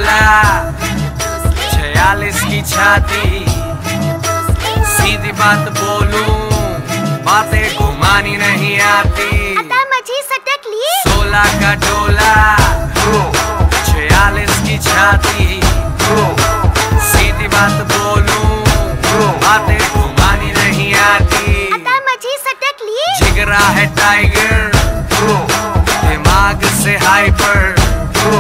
डोला 46 की छाती, सीधी बात बोलूं बातें घुमानी नहीं आती। 16 का डोला 46 की छाती, सीधी बात बोलूं बातें घुमानी नहीं आती। जिगरा है टाइगर, दिमाग से हाइपर,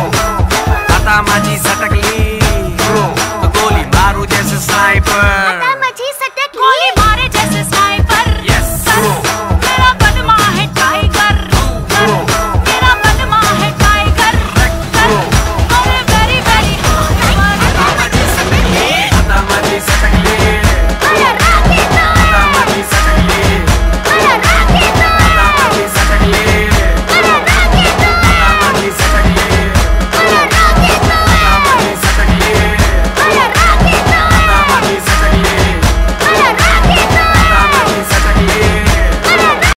आता माझी सटकली तो गोली मारू जैसे स्नाइपर।